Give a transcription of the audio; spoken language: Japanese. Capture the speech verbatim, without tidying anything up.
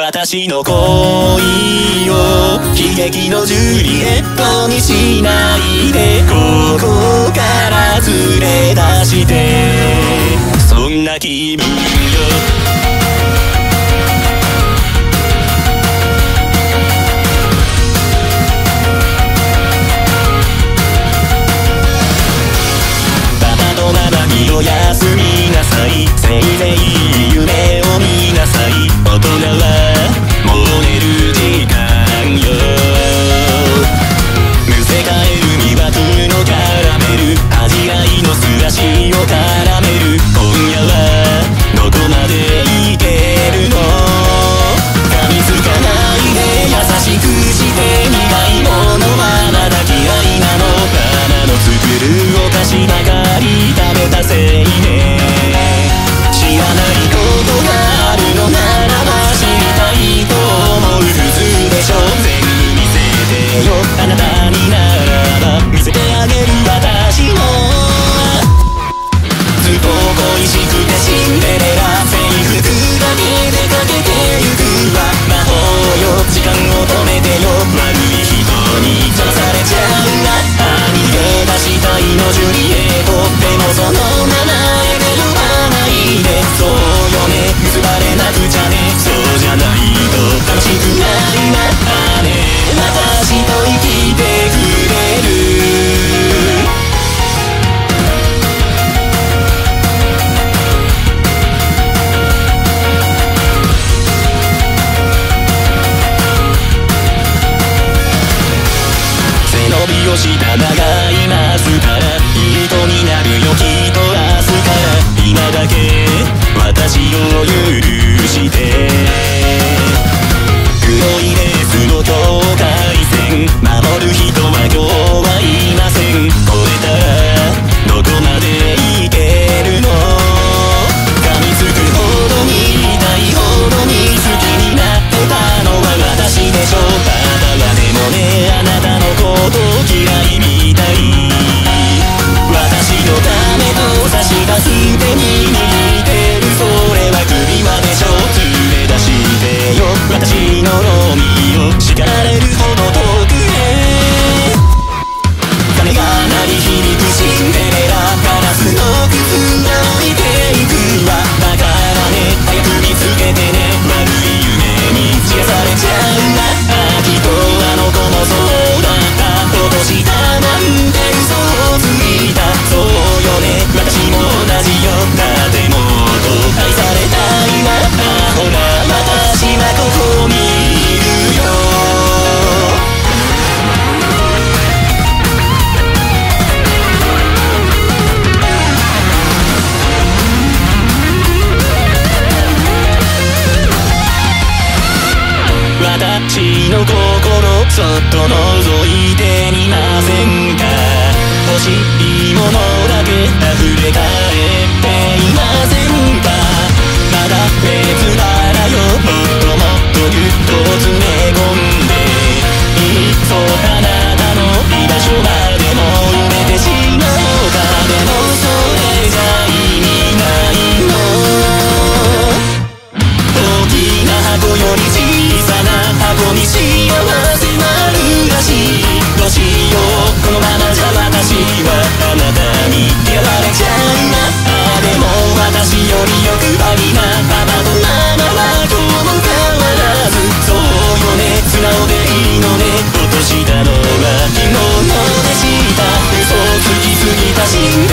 私の恋を悲劇のジュリエットにしないで、ここから連れ出して、そんな気分よ。おやすみなさい、せいぜい夢を見なさい。大人はもう寝る時間よ。むせ返る魅惑のキャラメル、恥じらいの素足を絡める。今夜はどこまでいけるの。噛みつかないで優しくして苦いものはまだ嫌いなの。ママの作るお菓子ばかり食べたせいね。知らないことがあるのならば知りたいと思う。普通でしょ。全部見せてよ、あなたにならば見せてあげる。私もずっと恋しくてシンデレラ、制服だけでかけてゆくわ。魔法よ、時間を止めてよ。悪い人に邪魔されちゃうな。逃げ出したいのジュリエット、でもその名前で呼ばないで。そうよね、結ばれなくちゃね。そうじゃないと楽しくないな。あね、私と生きてくれる。背伸びをした長いマスカラ、いい人になるよきっと明日から。今だけ私を許して。黒いレースの境界線守る人は今日はいません。超えたらどこまでいけるの。噛みつくほどに痛いほどに好きになってたのは私でしょ。ただでもね、あなたのこと嫌いみたい。私のためと差し出す手に握ってる、それは首輪でしょ。連れ出してよ、私のロミオ。叱られるほど遠くへ鐘が鳴り響くシンデレラ、ガラスの靴が置いていくわ。だからね、早く見つけてね。悪い夢に散らされちゃうな。あ、きっとあの子もそうだった。落としたなんて嘘をついた。そうよね、私も同じよ。だってもっと愛されたいわ。あ、ほら私はここにいるよ。私の心そっと覗いてみませんか。欲しいものだけ溢れ返っていませんか。まだ別腹よ、もっともっとぎゅっと詰め込んでいっそあなたの居場所までも埋めてしまおうか。でもそれじゃ意味ないの。大きな箱より小さな箱に幸せはあるらしい。どうしよう、このままじゃ私はあなたに嫌われちゃうな。あ、でも私より欲張りなパパとママは今日も変わらず。そうよね、素直でいいのね。落としたのは昨日のでした。嘘つきすぎた信